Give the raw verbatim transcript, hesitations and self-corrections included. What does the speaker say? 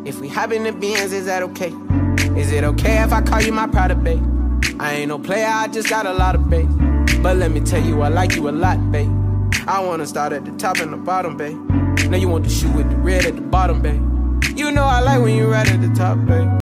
If we hop in the Benz, is that okay? Is it okay if I call you my pride, babe? I ain't no player, I just got a lot of babe. But let me tell you, I like you a lot, babe. I wanna start at the top and the bottom, babe. Now you want the shoe with the red at the bottom, babe. You know I like when you right at the top, babe.